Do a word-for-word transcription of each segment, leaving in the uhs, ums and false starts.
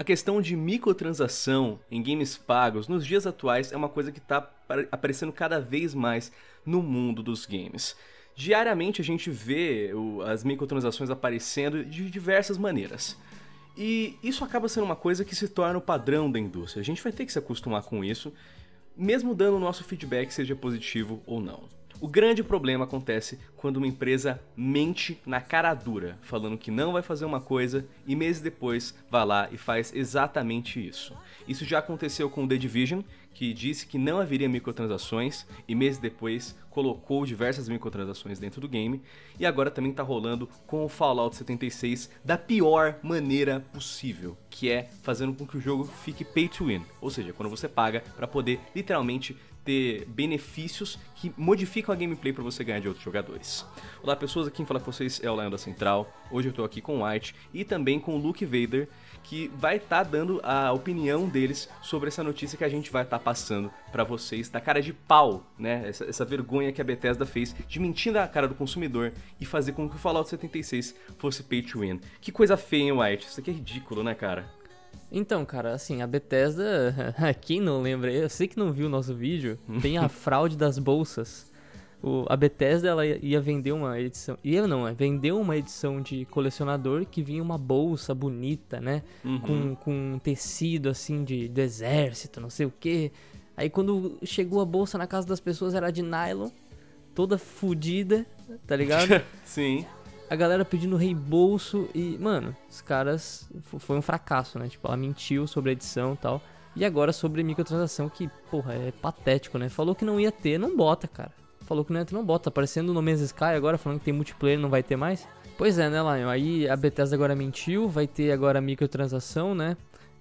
questão de microtransação em games pagos nos dias atuais é uma coisa que está aparecendo cada vez mais no mundo dos games. Diariamente a gente vê as microtransações aparecendo de diversas maneiras. E isso acaba sendo uma coisa que se torna o padrão da indústria. A gente vai ter que se acostumar com isso, mesmo dando o nosso feedback, seja positivo ou não. O grande problema acontece quando uma empresa mente na cara dura, falando que não vai fazer uma coisa e meses depois vai lá e faz exatamente isso. Isso já aconteceu com o The Division, que disse que não haveria microtransações e meses depois colocou diversas microtransações dentro do game, e agora também está rolando com o Fallout setenta e seis da pior maneira possível, que é fazendo com que o jogo fique pay to win, ou seja, quando você paga para poder literalmente ter benefícios que modificam a gameplay para você ganhar de outros jogadores. Olá pessoas, aqui quem fala com vocês é o Lion da Central. Hoje eu estou aqui com o White e também com o Luke Vader, que vai estar tá dando a opinião deles sobre essa notícia que a gente vai estar tá passando para vocês, da cara de pau, né? Essa, essa vergonha que a Bethesda fez de mentir na cara do consumidor e fazer com que o Fallout setenta e seis fosse pay to win. Que coisa feia, hein, White? Isso aqui é ridículo, né, cara? Então, cara, assim, a Bethesda, quem não lembra, eu sei que não viu o nosso vídeo, tem a fraude das bolsas. O, a Bethesda, ela ia vender uma edição, ia não, é, vendeu uma edição de colecionador que vinha uma bolsa bonita, né, uhum. com, com um tecido, assim, de, do exército, não sei o quê. Aí quando chegou a bolsa na casa das pessoas era de nylon, toda fodida, tá ligado? Sim. A galera pedindo reembolso e, mano, os caras... Foi um fracasso, né? Tipo, ela mentiu sobre a edição e tal. E agora sobre microtransação, que, porra, é patético, né? Falou que não ia ter, não bota, cara. Falou que não ia ter, não bota. Tá aparecendo no Man's Sky agora, falando que tem multiplayer, não vai ter mais. Pois é, né, Lion? Aí a Bethesda agora mentiu, vai ter agora microtransação, né?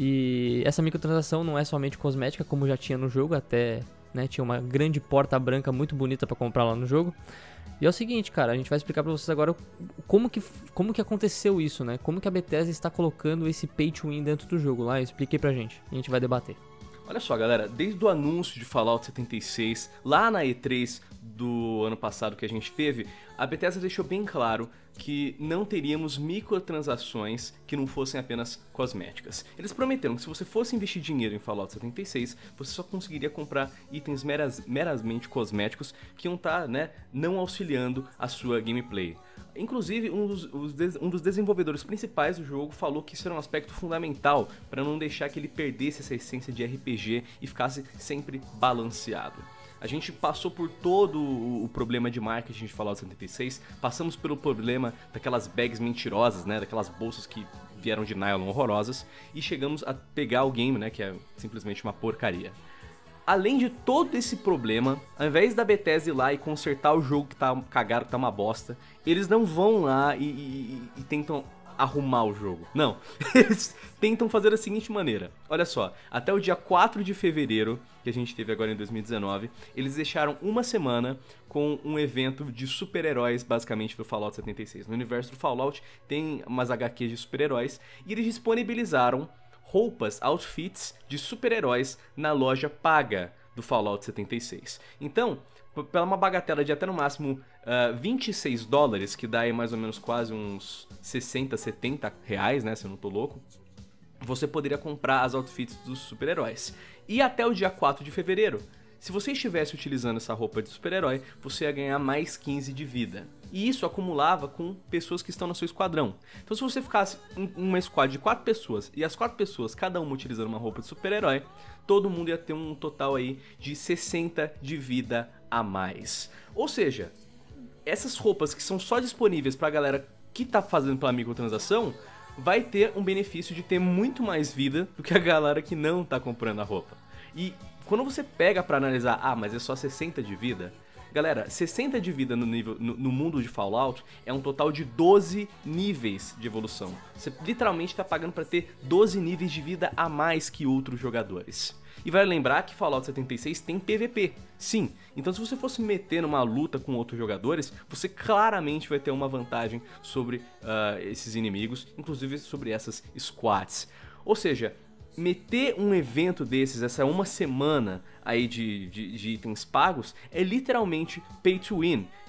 E essa microtransação não é somente cosmética, como já tinha no jogo, até, né? Tinha uma grande porta branca muito bonita pra comprar lá no jogo. E é o seguinte, cara, a gente vai explicar pra vocês agora como que, como que aconteceu isso, né? Como que a Bethesda está colocando esse pay to win dentro do jogo lá. Expliquei pra gente, a gente vai debater. Olha só, galera, desde o anúncio de Fallout setenta e seis, lá na E três do ano passado que a gente teve, a Bethesda deixou bem claro que não teríamos microtransações que não fossem apenas cosméticas. Eles prometeram que se você fosse investir dinheiro em Fallout setenta e seis, você só conseguiria comprar itens meras, meramente cosméticos que iam estar, né, não auxiliando a sua gameplay. Inclusive, um dos, um dos desenvolvedores principais do jogo falou que isso era um aspecto fundamental para não deixar que ele perdesse essa essência de R P G e ficasse sempre balanceado. A gente passou por todo o problema de marketing de Fallout setenta e seis, passamos pelo problema daquelas bags mentirosas, né, daquelas bolsas que vieram de nylon horrorosas, e chegamos a pegar o game, né, que é simplesmente uma porcaria. Além de todo esse problema, ao invés da Bethesda ir lá e consertar o jogo que tá cagado, que tá uma bosta, eles não vão lá e, e, e tentam arrumar o jogo. Não, eles tentam fazer da seguinte maneira. Olha só, até o dia quatro de fevereiro, que a gente teve agora em dois mil e dezenove, eles deixaram uma semana com um evento de super-heróis, basicamente, do Fallout setenta e seis. No universo do Fallout tem umas H Qs de super-heróis, e eles disponibilizaram roupas, outfits de super-heróis na loja paga do Fallout setenta e seis. Então, pela uma bagatela de até no máximo uh, vinte e seis dólares, que dá aí mais ou menos quase uns sessenta, setenta reais, né, se eu não tô louco, você poderia comprar as outfits dos super-heróis. E até o dia quatro de fevereiro, se você estivesse utilizando essa roupa de super-herói, você ia ganhar mais quinze de vida. E isso acumulava com pessoas que estão no seu esquadrão. Então se você ficasse em uma squad de quatro pessoas, e as quatro pessoas, cada uma utilizando uma roupa de super-herói, todo mundo ia ter um total aí de sessenta de vida a mais. Ou seja, essas roupas que são só disponíveis pra galera que tá fazendo pela microtransação, vai ter um benefício de ter muito mais vida do que a galera que não tá comprando a roupa. E quando você pega pra analisar, ah, mas é só sessenta de vida... Galera, sessenta de vida no, nível, no, no mundo de Fallout é um total de doze níveis de evolução. Você literalmente tá pagando pra ter doze níveis de vida a mais que outros jogadores. E vai lembrar que Fallout setenta e seis tem P V P, sim. Então se você fosse meter numa luta com outros jogadores, você claramente vai ter uma vantagem sobre uh, esses inimigos, inclusive sobre essas squads. Ou seja, meter um evento desses, essa uma semana aí de, de, de itens pagos, é literalmente pay to win.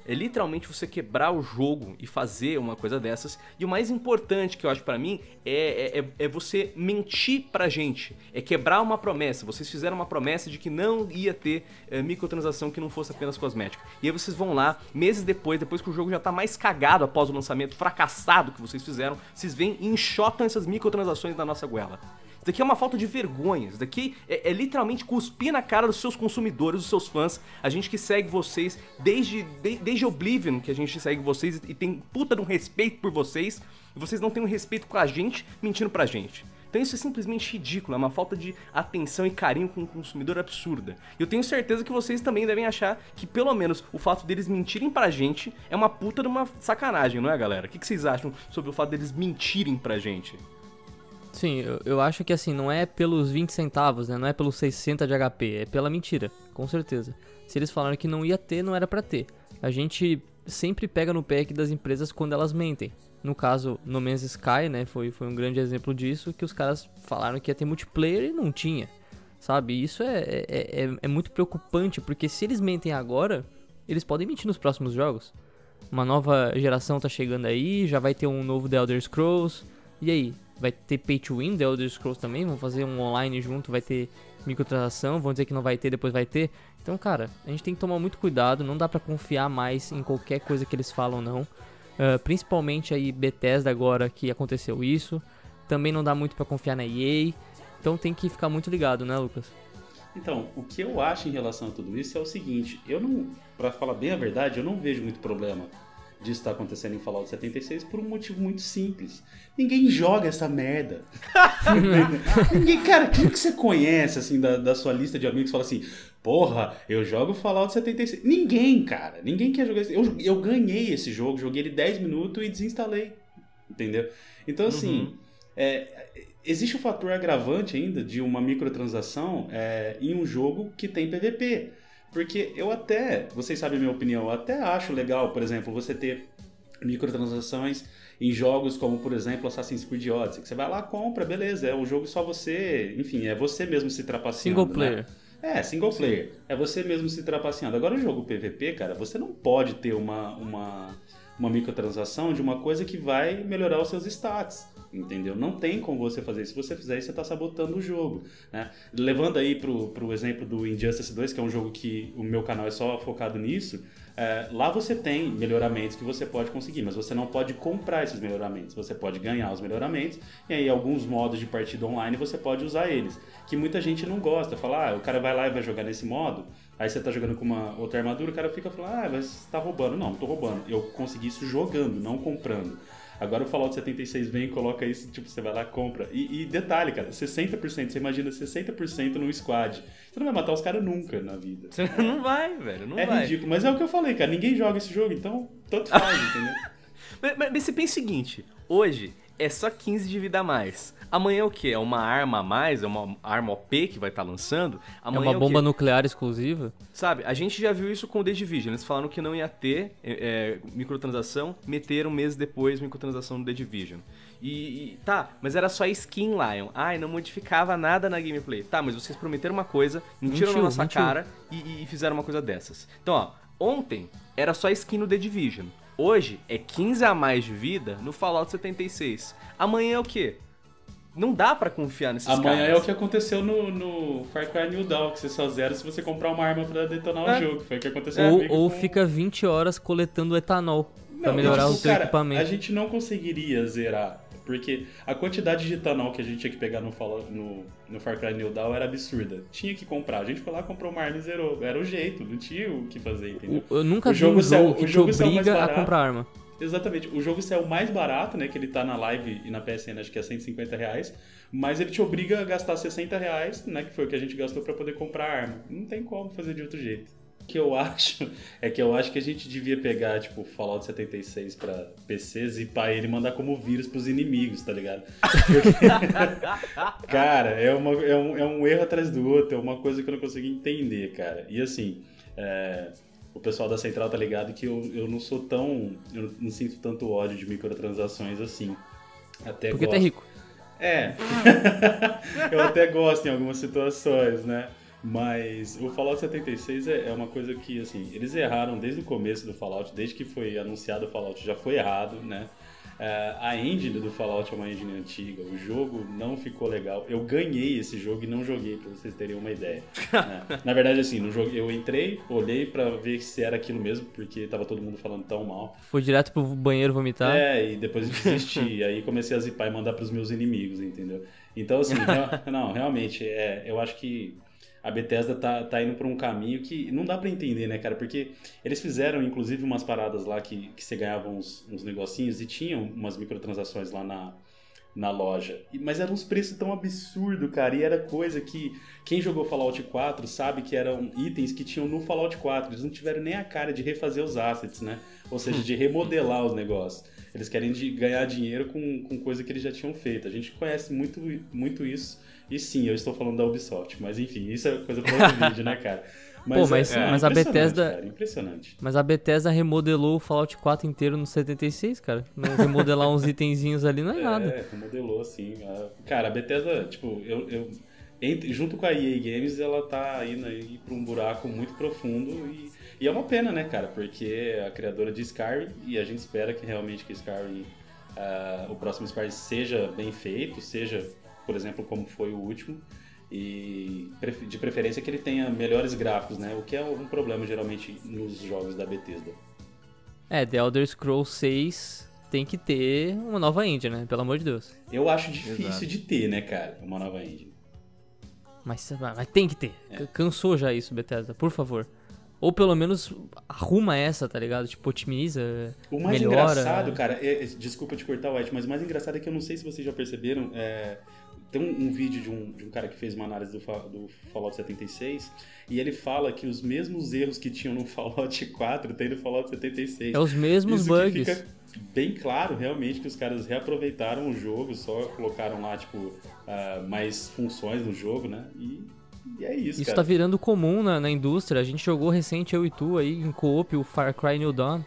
É literalmente você quebrar o jogo e fazer uma coisa dessas. E o mais importante que eu acho pra mim é, é, é você mentir pra gente. É quebrar uma promessa. Vocês fizeram uma promessa de que não ia ter é, microtransação que não fosse apenas cosmética. E aí vocês vão lá, meses depois, depois que o jogo já tá mais cagado após o lançamento, fracassado que vocês fizeram, vocês vêm e enxotam essas microtransações na nossa goela. Isso daqui é uma falta de vergonha, isso daqui é, é literalmente cuspir na cara dos seus consumidores, dos seus fãs, a gente que segue vocês desde, de, desde Oblivion, que a gente segue vocês e tem puta de um respeito por vocês, e vocês não têm um respeito com a gente, mentindo pra gente. Então isso é simplesmente ridículo, é uma falta de atenção e carinho com o consumidor absurda. E eu tenho certeza que vocês também devem achar que pelo menos o fato deles mentirem pra gente é uma puta de uma sacanagem, não é, galera? O que vocês acham sobre o fato deles mentirem pra gente? Sim, eu, eu acho que assim, não é pelos vinte centavos, né? Não é pelos sessenta de H P, é pela mentira, com certeza. Se eles falaram que não ia ter, não era pra ter. A gente sempre pega no pé aqui das empresas quando elas mentem. No caso, No Man's Sky, né? Foi, foi um grande exemplo disso, que os caras falaram que ia ter multiplayer e não tinha, sabe? Isso é, é, é, é muito preocupante, porque se eles mentem agora, eles podem mentir nos próximos jogos. Uma nova geração tá chegando aí, já vai ter um novo The Elder Scrolls, e aí? Vai ter Pay to Win, The Elder Scrolls também, vão fazer um online junto, vai ter microtransação, vão dizer que não vai ter, depois vai ter. Então, cara, a gente tem que tomar muito cuidado, não dá pra confiar mais em qualquer coisa que eles falam, não. Uh, principalmente aí Bethesda agora que aconteceu isso. Também não dá muito pra confiar na E A. Então tem que ficar muito ligado, né, Lucas? Então, o que eu acho em relação a tudo isso é o seguinte, eu não, pra falar bem a verdade, eu não vejo muito problema disso estar acontecendo em Fallout setenta e seis por um motivo muito simples. Ninguém joga essa merda. Ninguém, cara, quem que você conhece, assim, da, da sua lista de amigos, fala assim, porra, eu jogo Fallout setenta e seis. Ninguém, cara, ninguém quer jogar esse. Eu, eu ganhei esse jogo, joguei ele dez minutos e desinstalei, entendeu? Então, assim, uhum. é, existe o fator agravante ainda de uma microtransação é, em um jogo que tem P V P. Porque eu até, vocês sabem a minha opinião, eu até acho legal, por exemplo, você ter microtransações em jogos como, por exemplo, Assassin's Creed Odyssey, que você vai lá, compra, beleza, é um jogo só você, enfim, é você mesmo se trapaceando. Single player. Né? É, single player. Sim. É você mesmo se trapaceando. Agora o jogo P V P, cara, você não pode ter uma, uma, uma microtransação de uma coisa que vai melhorar os seus stats. Entendeu? Não tem como você fazer isso. Se você fizer isso, você está sabotando o jogo, né? Levando aí pro, pro exemplo do Injustice dois, que é um jogo que o meu canal é só focado nisso, é, lá você tem melhoramentos que você pode conseguir, mas você não pode comprar esses melhoramentos. Você pode ganhar os melhoramentos e aí alguns modos de partida online você pode usar eles, que muita gente não gosta. Fala, ah, o cara vai lá e vai jogar nesse modo, aí você tá jogando com uma outra armadura, o cara fica falando, ah, mas você tá roubando. Não, não tô roubando. Eu consegui isso jogando, não comprando. Agora o Fallout setenta e seis vem e coloca isso, tipo, você vai lá e compra. E, e detalhe, cara, sessenta por cento, você imagina sessenta por cento num squad. Você não vai matar os caras nunca na vida. Você não vai, velho, não é vai. É ridículo, mas é o que eu falei, cara, ninguém joga esse jogo, então tanto faz, entendeu? Mas, mas, mas você pensa o seguinte, hoje é só quinze de vida a mais. Amanhã é o quê? É uma arma a mais? É uma arma O P que vai estar tá lançando? Amanhã é uma bomba nuclear exclusiva? Sabe, a gente já viu isso com o The Division. Eles falaram que não ia ter é, é, microtransação, meteram um mês depois microtransação no The Division. E, e tá, mas era só skin Lion. Ai, não modificava nada na gameplay. Tá, mas vocês prometeram uma coisa, mentiram mentiu, na nossa mentiu. cara e, e fizeram uma coisa dessas. Então, ó, ontem era só skin no The Division. Hoje é quinze a mais de vida no Fallout setenta e seis. Amanhã é o quê? Não dá pra confiar nesses Amanhã caras. É o que aconteceu no, no Far Cry New Dawn, que você só zera se você comprar uma arma pra detonar é. o jogo. Foi o que aconteceu Ou, comigo ou com... fica vinte horas coletando etanol não, pra melhorar tipo, o seu cara, equipamento. A gente não conseguiria zerar, porque a quantidade de etanol que a gente tinha que pegar no, no, no Far Cry New Dawn era absurda. Tinha que comprar. A gente foi lá, comprou uma arma e zerou. Era o jeito, não tinha o que fazer, entendeu? Eu nunca o vi jogo um jogo saiu, que o jogo te obriga a comprar arma. Exatamente. O jogo saiu mais barato, né? Que ele tá na live e na P S N, acho que é cento e cinquenta reais. Mas ele te obriga a gastar sessenta reais, né? Que foi o que a gente gastou pra poder comprar a arma. Não tem como fazer de outro jeito. O que eu acho é que eu acho que a gente devia pegar, tipo, Fallout setenta e seis pra P C, zipar ele e mandar como vírus pros inimigos, tá ligado? Porque, cara, é, uma, é, um, é um erro atrás do outro, é uma coisa que eu não consigo entender, cara. E assim, é, o pessoal da Central tá ligado que eu, eu não sou tão... Eu não sinto tanto ódio de microtransações assim. Até Porque gosto. tá rico. É. Eu até gosto em algumas situações, né? Mas o Fallout setenta e seis é, é uma coisa que, assim, eles erraram desde o começo do Fallout, desde que foi anunciado o Fallout já foi errado, né? Uh, a engine do Fallout é uma engine antiga, o jogo não ficou legal. Eu ganhei esse jogo e não joguei, pra vocês terem uma ideia. Né? Na verdade, assim, no jogo, eu entrei, olhei pra ver se era aquilo mesmo, porque tava todo mundo falando tão mal. Foi direto pro banheiro vomitar? É, e depois desisti, aí comecei a zipar e mandar pros meus inimigos, entendeu? Então, assim, real, não, realmente, é, eu acho que a Bethesda tá, tá indo por um caminho que não dá pra entender, né, cara? Porque eles fizeram, inclusive, umas paradas lá que, que você ganhava uns, uns negocinhos e tinham umas microtransações lá na, na loja. E, mas eram uns preços tão absurdos, cara. E era coisa que quem jogou Fallout quatro sabe que eram itens que tinham no Fallout quatro. Eles não tiveram nem a cara de refazer os assets, né? Ou seja, de remodelar os negócios. Eles querem de ganhar dinheiro com, com coisa que eles já tinham feito. A gente conhece muito, muito isso. E sim, eu estou falando da Ubisoft, mas enfim, isso é coisa para outro vídeo, né, cara? Mas, Pô, mas, é, mas é a Bethesda... Cara, impressionante. Mas a Bethesda remodelou o Fallout quatro inteiro no setenta e seis, cara. Não remodelar uns itenzinhos ali não é, é nada. É, remodelou, sim. Cara, a Bethesda, tipo, eu... eu entre, junto com a E A Games, ela tá indo aí pra um buraco muito profundo e, e é uma pena, né, cara? Porque é a criadora de Skyrim e a gente espera que realmente que Skyrim, uh, o próximo Skyrim seja bem feito, seja... por exemplo, como foi o último, e de preferência que ele tenha melhores gráficos, né? O que é um problema geralmente nos jogos da Bethesda. É, The Elder Scrolls seis tem que ter uma nova engine, né? Pelo amor de Deus. Eu acho difícil Exato. de ter, né, cara, uma nova engine. Mas, mas tem que ter. É. Cansou já isso, Bethesda, por favor. Ou pelo menos arruma essa, tá ligado? Tipo, otimiza, O mais melhora. engraçado, cara, é, desculpa te cortar, White, mas o mais engraçado é que eu não sei se vocês já perceberam, é, tem um, um vídeo de um, de um cara que fez uma análise do, do Fallout setenta e seis e ele fala que os mesmos erros que tinham no Fallout quatro tem no Fallout setenta e seis. É os mesmos Isso bugs. Que fica bem claro, realmente, que os caras reaproveitaram o jogo, só colocaram lá, tipo, uh, mais funções no jogo, né? E... E é isso, Isso cara. tá virando comum na, na indústria. A gente jogou recente, eu e tu, aí, em co-op, o Far Cry New Dawn.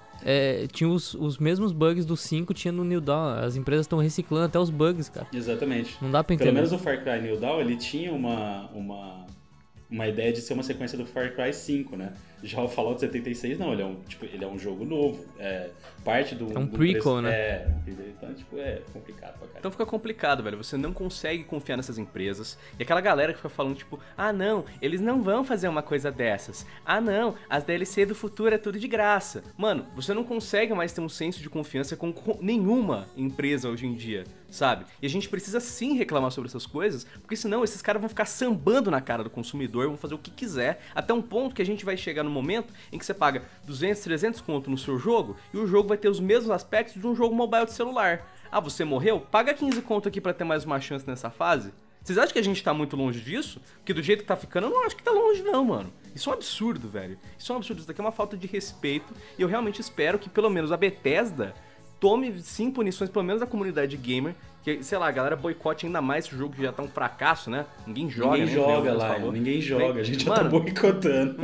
É, tinha os, os mesmos bugs do cinco, tinha no New Dawn. As empresas estão reciclando até os bugs, cara. Exatamente. Não dá pra entender. Pelo menos o Far Cry New Dawn, ele tinha uma, uma, uma ideia de ser uma sequência do Far Cry cinco, né? Já o Fallout setenta e seis, não, ele é um, tipo, ele é um jogo novo. É parte do... É um do prequel, preço, né? É, entendeu? Então, tipo, é complicado pra caralho. Então fica complicado, velho. Você não consegue confiar nessas empresas. E aquela galera que fica falando, tipo, ah, não, eles não vão fazer uma coisa dessas. Ah, não, as D L C do futuro é tudo de graça. Mano, você não consegue mais ter um senso de confiança com nenhuma empresa hoje em dia, sabe? E a gente precisa sim reclamar sobre essas coisas, porque senão esses caras vão ficar sambando na cara do consumidor, vão fazer o que quiser, até um ponto que a gente vai chegar no momento em que você paga duzentos, trezentos conto no seu jogo e o jogo vai ter os mesmos aspectos de um jogo mobile de celular. Ah, você morreu? Paga quinze conto aqui pra ter mais uma chance nessa fase. Vocês acham que a gente tá muito longe disso? Porque do jeito que tá ficando, eu não acho que tá longe não, mano. Isso é um absurdo, velho. Isso é um absurdo. Isso daqui é uma falta de respeito e eu realmente espero que pelo menos a Bethesda tome sim punições, pelo menos da comunidade gamer, que, sei lá, a galera boicote ainda mais esse jogo que já tá um fracasso, né? Ninguém joga, Ninguém né? joga lá, ninguém joga, a gente já tá boicotando.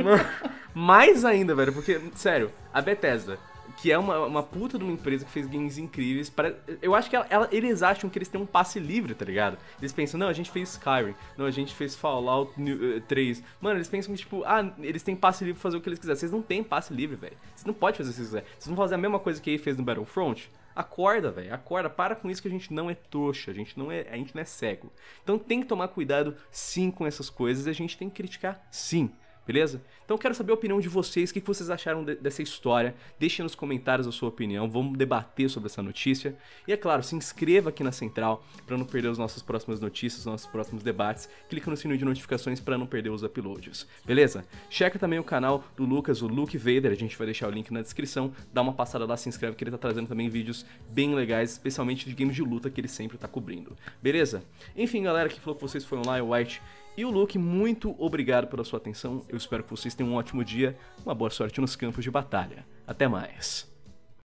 Mais ainda, velho, porque, sério, a Bethesda, que é uma, uma puta de uma empresa que fez games incríveis, para, eu acho que ela, ela, eles acham que eles têm um passe livre, tá ligado? Eles pensam, não, a gente fez Skyrim, não, a gente fez Fallout três. Mano, eles pensam que, tipo, ah, eles têm passe livre pra fazer o que eles quiserem. Vocês não têm passe livre, velho. Vocês não podem fazer o que vocês quiserem. Vocês vão fazer a mesma coisa que a E A fez no Battlefront? Acorda, velho, acorda, para com isso que a gente não é trouxa, a gente não é, a gente não é cego. Então tem que tomar cuidado sim com essas coisas e a gente tem que criticar sim. Beleza? Então eu quero saber a opinião de vocês, o que vocês acharam de, dessa história. Deixem nos comentários a sua opinião, vamos debater sobre essa notícia. E é claro, se inscreva aqui na Central para não perder as nossas próximas notícias, os nossos próximos debates. Clica no sininho de notificações para não perder os uploads. Beleza? Checa também o canal do Lucas, o Luke Vader, a gente vai deixar o link na descrição. Dá uma passada lá, se inscreve que ele tá trazendo também vídeos bem legais, especialmente de games de luta que ele sempre tá cobrindo. Beleza? Enfim, galera, que falou que vocês foram lá, o White e o Luke, muito obrigado pela sua atenção. Eu espero que vocês tenham um ótimo dia, uma boa sorte nos campos de batalha. Até mais.